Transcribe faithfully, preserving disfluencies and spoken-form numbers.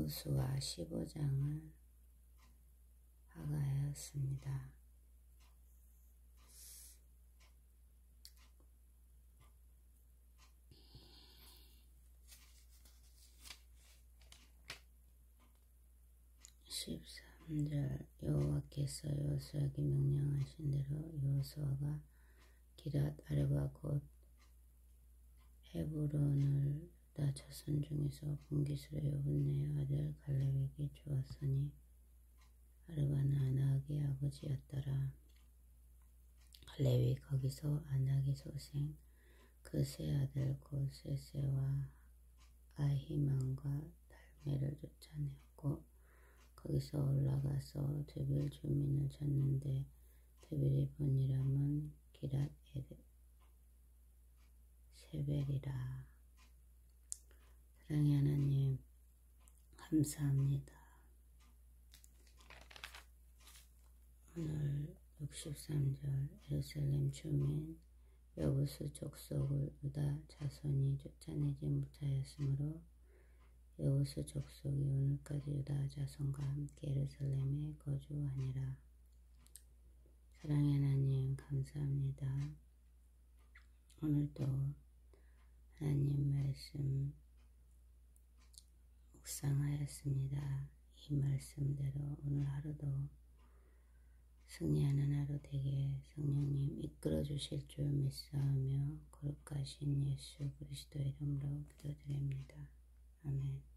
여호수아 십오 장을 하가하였습니다. 십삼 절 여호와께서 여호수아에게 명령하신 대로 여호수아가 기럇 아르바 곧 헤브론을 다 자손 중에서 분깃으로 여분네의 아들 갈렙에게 주었으니 아르바는 아낙의 아버지였더라. 갈렙이 거기서 아낙의 소생 그 세 아들 곧 세세와 아히만과 달메를 쫓아내었고 거기서 올라가서 데빌 주민을 찾는데 데빌의 본 이름은 기럇 세벨이라. 사랑의 하나님 감사합니다. 오늘 육십삼 절 예루살렘 주민 여부수 족속을 유다 자손이 쫓아내지 못하였으므로 여호수 족속이 오늘까지 유다 자손과 함께 예루살렘에 거주하니라. 사랑의 하나님 감사합니다. 오늘도 하나님 말씀 묵상하였습니다. 이 말씀대로 오늘 하루도 승리하는 하루 되게 성령님 이끌어 주실 줄 믿사오며 거룩하신 예수 그리스도의 이름으로 기도드립니다. 아멘.